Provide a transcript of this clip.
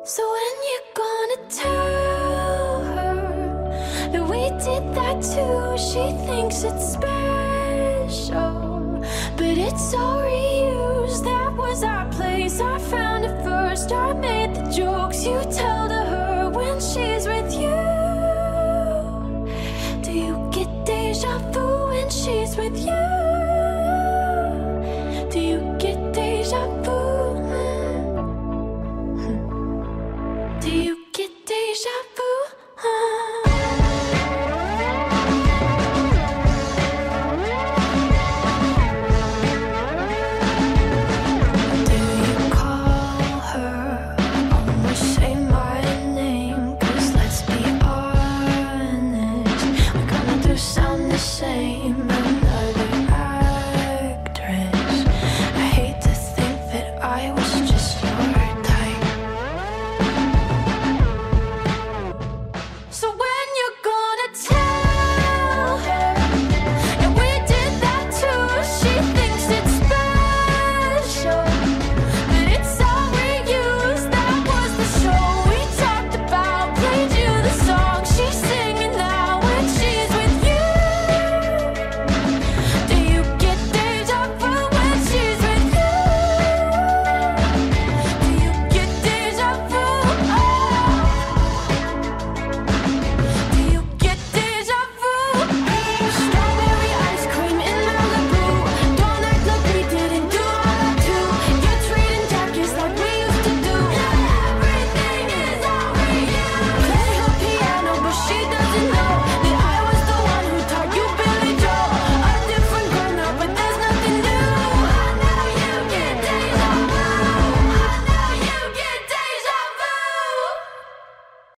So when you gonna tell her that we did that too? She thinks it's special, but it's all reused. That was our place, I found it first. I made the jokes you tell to her when she's with you. Do you get deja vu when she's with you? Do you get deja vu? Do you get deja vu?